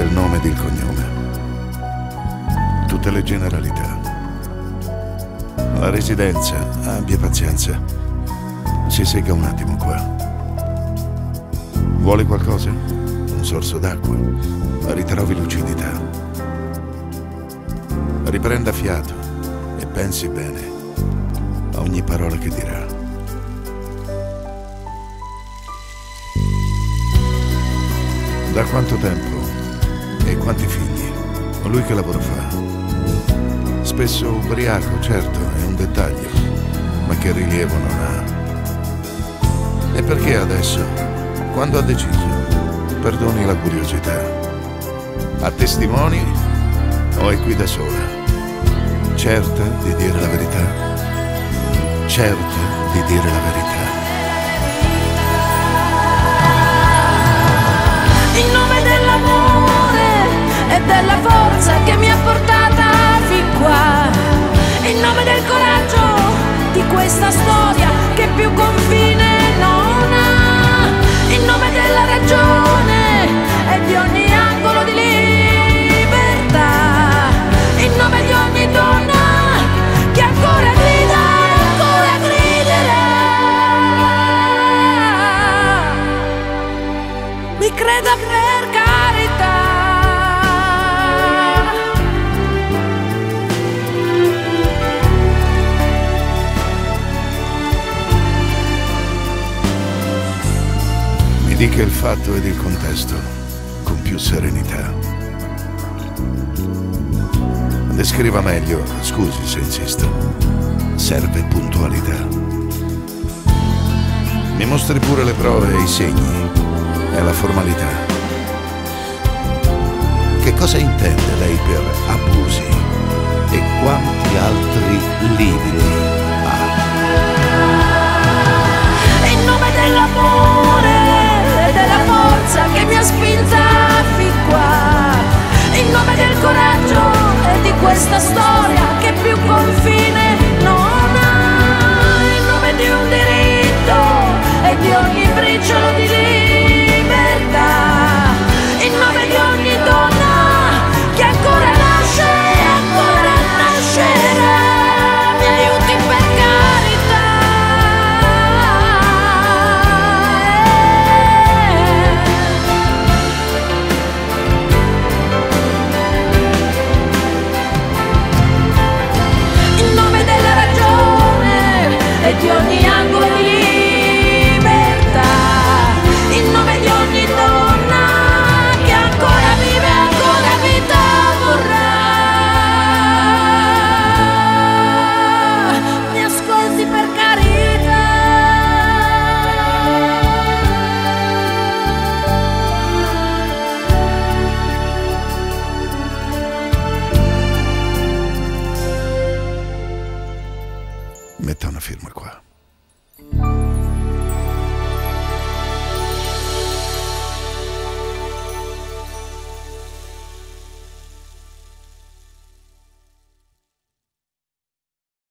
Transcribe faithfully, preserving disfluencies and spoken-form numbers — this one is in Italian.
sia il nome ed il cognome. Tutte le generalità. La residenza, abbia pazienza. Si segga un attimo qua. Vuole qualcosa? Un sorso d'acqua? Ritrovi lucidità. Riprenda fiato e pensi bene a ogni parola che dirà. Da quanto tempo e quanti figli? Lui che lavoro fa? Spesso ubriaco, certo, è un dettaglio, ma che rilievo non ha. E perché adesso, quando ha deciso? Perdoni la curiosità. Ha testimoni o è qui da sola? Certa di dire la verità? Certa di dire la verità? In nome dell'amore e della forza che mi ha portata fin qua, in nome del coraggio di questa storia che più confine non ha, in nome della ragione e di ogni angolo di libertà, in nome di ogni donna che ancora grida e ancora griderà. Mi creda per carità. Mi dica il fatto ed il contesto con più serenità. Descriva meglio, scusi se insisto. Serve puntualità. Mi mostri pure le prove e i segni e la formalità. Che cosa intende lei per abusi e quanti altri lividi ha? In nome dell'amore e della forza che mi ha spinta fin qua, in nome del coraggio e di questa storia che più confine non ha, in nome di un diritto e di ogni briciolo di libertà, in nome di ogni donna che ancora nasce e ancora nascerà. Mi aiuti per carità. In nome della ragione e di ogni angolo di libertà, in nome di ogni donna che ancora vive, ancora vita vorrà. Mi ascolti per carità. Metta una firma qua.